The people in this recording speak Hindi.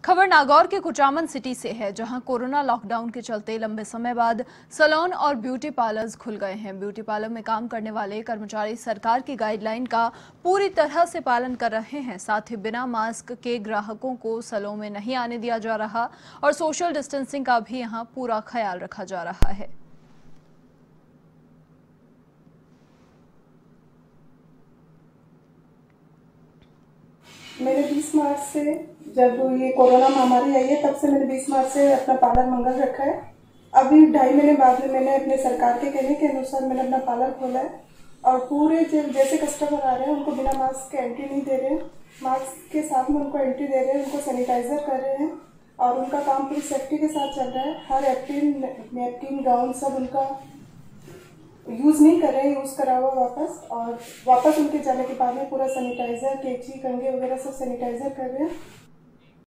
खबर नागौर के कुचामन सिटी से है, जहां कोरोना लॉकडाउन के चलते लंबे समय बाद सैलून और ब्यूटी पार्लर्स खुल गए हैं। ब्यूटी पार्लर में काम करने वाले कर्मचारी सरकार की गाइडलाइन का पूरी तरह से पालन कर रहे हैं। साथ ही बिना मास्क के ग्राहकों को सैलून में नहीं आने दिया जा रहा और सोशल डिस्टेंसिंग का भी यहां पूरा ख्याल रखा जा रहा है। मैंने 20 मार्च से, जब ये कोरोना महामारी आई है, तब से मैंने 20 मार्च से अपना पार्लर मंगल रखा है। अभी 2.5 महीने बाद में मैंने अपने सरकार के कहने के अनुसार मैंने अपना पार्लर खोला है और पूरे जैसे कस्टमर आ रहे हैं उनको बिना मास्क के एंट्री नहीं दे रहे हैं, मास्क के साथ में उनको एंट्री दे रहे हैं, उनको सैनिटाइजर कर रहे हैं और उनका काम पूरी सेफ्टी के साथ चल रहा है। हर नैपकिन गाउन सब उनका यूज़ नहीं कर रहे हैं, यूज़ करा हुआ वापस उनके जाने के बाद में पूरा सैनिटाइजर, कैंची, कंघे वगैरह सब सैनिटाइजर कर रहे हैं।